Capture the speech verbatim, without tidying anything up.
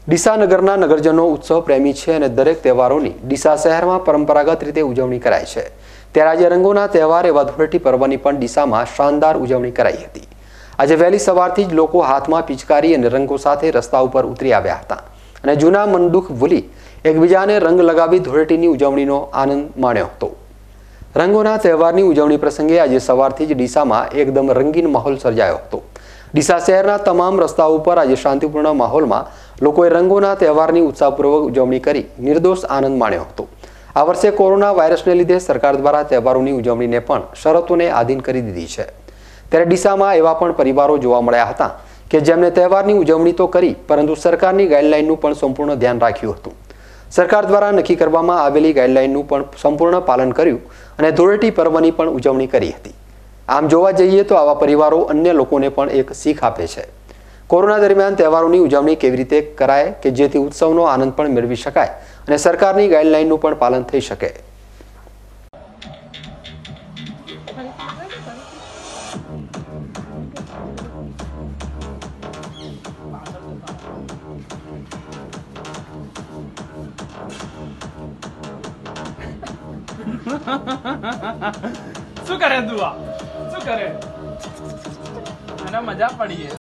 ડીસા નગરના નગરજનો ઉત્સવ પ્રેમી છે અને દરેક તહેવારોની ડીસા શહેરમાં પરંપરાગત રીતે ઉજવણી કરાય છે। ત્યારે આજે રંગોના તહેવાર એવા ધૂળેટી પર્વની પણ ડીસામાં શાનદાર ઉજવણી કરાઈ હતી। આજે વહેલી સવારથી જ લોકો હાથમાં પિચકારી અને રંગો સાથે રસ્તા ઉપર ઉતરી આવ્યા હતા અને જૂના મનદુખ ભૂલી એકબીજાને રંગ લગાવી ધૂળેટીની ઉજવણીનો આનંદ માણ્યો હતો। રંગોના તહેવારની ઉજવણી પ્રસંગે આજે સવારથી જ ડીસામાં એકદમ રંગીન માહોલ સર્જાયો હતો। ડીસા શહેરના તમામ રસ્તાઓ ઉપર આજે શાંતિપૂર્ણ માહોલમાં લોકોએ રંગોના તહેવારની ઉત્સાહપૂર્વક ઉજવણી કરી નિર્દોષ આનંદ માણ્યો હતો। આ વર્ષે કોરોના વાયરસને લીધે સરકાર દ્વારા તહેવારોની ઉજવણીને પણ શરતોને આધીન કરી દીધી છે। ત્યારે ડીસામાં એવા પણ પરિવારો જોવા મળ્યા હતા કે જેમણે તહેવારની ઉજવણી તો કરી પરંતુ સરકારની ગાઈડલાઈનનું પણ સંપૂર્ણ ધ્યાન રાખ્યું હતું। સરકાર દ્વારા નક્કી કરવામાં આવેલી ગાઈડલાઈનનું પણ સંપૂર્ણ પાલન કર્યું અને ધૂળેટી પર્વની પણ ઉજવણી કરી હતી। આમ જોવા જઈએ તો આવા પરિવારો અન્ય લોકોને પણ એક શીખ આપે છે। કોરોના દરમિયાન તહેવારોની ઉજવણી કેવી રીતે કરાય કે જેથી ઉત્સવનો આનંદ પણ મેળવી શકાય અને સરકારની ગાઈડલાઈનનું પણ પાલન થઈ શકે। શું કરે તું આ શું કરે અને મજા પડી